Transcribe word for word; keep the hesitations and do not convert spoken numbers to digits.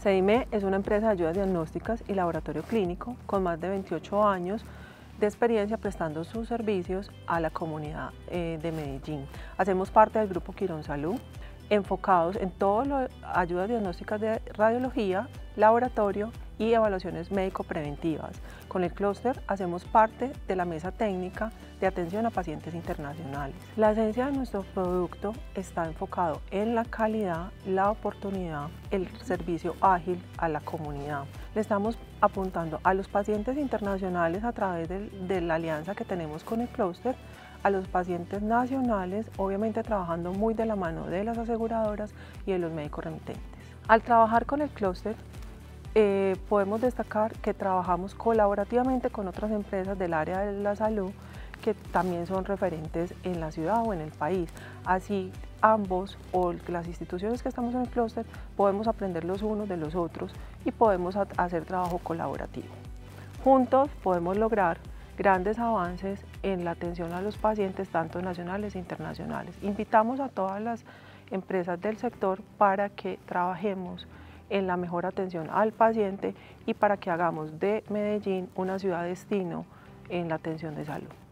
CEDIME es una empresa de ayudas diagnósticas y laboratorio clínico con más de veintiocho años de experiencia prestando sus servicios a la comunidad eh, de Medellín. Hacemos parte del grupo Quirónsalud, enfocados en todas las ayudas diagnósticas de radiología, laboratorio y evaluaciones médico-preventivas. Con el clúster hacemos parte de la mesa técnica de atención a pacientes internacionales. La esencia de nuestro producto está enfocado en la calidad, la oportunidad, el servicio ágil a la comunidad. Le estamos apuntando a los pacientes internacionales a través de, de la alianza que tenemos con el clúster, a los pacientes nacionales, obviamente trabajando muy de la mano de las aseguradoras y de los médicos remitentes. Al trabajar con el clúster, eh, podemos destacar que trabajamos colaborativamente con otras empresas del área de la salud que también son referentes en la ciudad o en el país. Así ambos o las instituciones que estamos en el clúster podemos aprender los unos de los otros y podemos hacer trabajo colaborativo. Juntos podemos lograr grandes avances en la atención a los pacientes, tanto nacionales e internacionales. Invitamos a todas las empresas del sector para que trabajemos en la mejor atención al paciente y para que hagamos de Medellín una ciudad destino en la atención de salud.